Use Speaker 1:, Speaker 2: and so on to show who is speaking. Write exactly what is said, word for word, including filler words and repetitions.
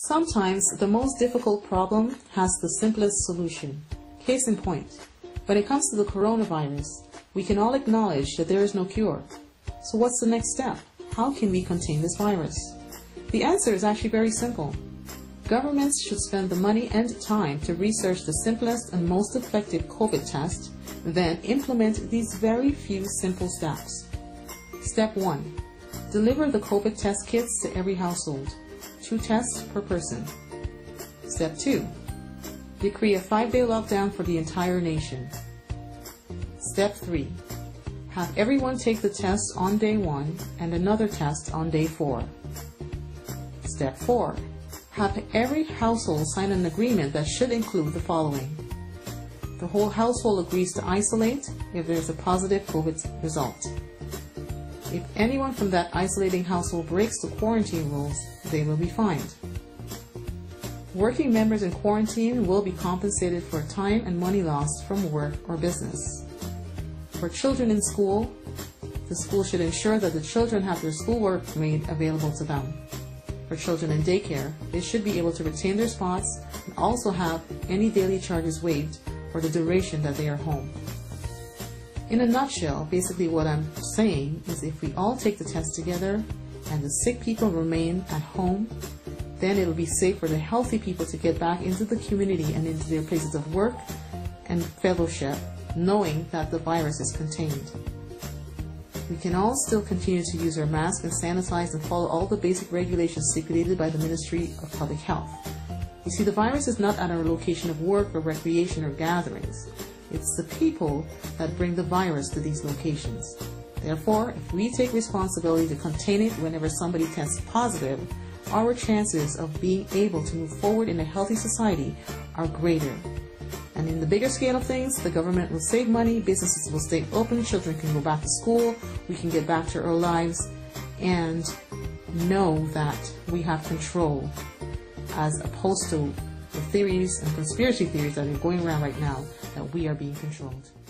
Speaker 1: Sometimes the most difficult problem has the simplest solution. Case in point, when it comes to the coronavirus, we can all acknowledge that there is no cure. So what's the next step? How can we contain this virus? The answer is actually very simple. Governments should spend the money and time to research the simplest and most effective COVID test, then implement these very few simple steps. Step one. Deliver the COVID test kits to every household. Two tests per person. Step two. Decree a five-day lockdown for the entire nation. Step three. Have everyone take the test on day one and another test on day four. Step four. Have every household sign an agreement that should include the following. The whole household agrees to isolate if there is a positive COVID result. If anyone from that isolating household breaks the quarantine rules, they will be fined. Working members in quarantine will be compensated for time and money lost from work or business. For children in school, the school should ensure that the children have their schoolwork made available to them. For children in daycare, they should be able to retain their spots and also have any daily charges waived for the duration that they are home. In a nutshell, basically what I'm saying is if we all take the test together and the sick people remain at home, then it will be safe for the healthy people to get back into the community and into their places of work and fellowship, knowing that the virus is contained. We can all still continue to use our masks and sanitize and follow all the basic regulations stipulated by the Ministry of Public Health. You see, the virus is not at our location of work or recreation or gatherings. It's the people that bring the virus to these locations. Therefore, if we take responsibility to contain it whenever somebody tests positive, our chances of being able to move forward in a healthy society are greater. And in the bigger scale of things, the government will save money, businesses will stay open, children can go back to school, we can get back to our lives, and know that we have control, as opposed to the theories and conspiracy theories that are going around right now, that we are being controlled.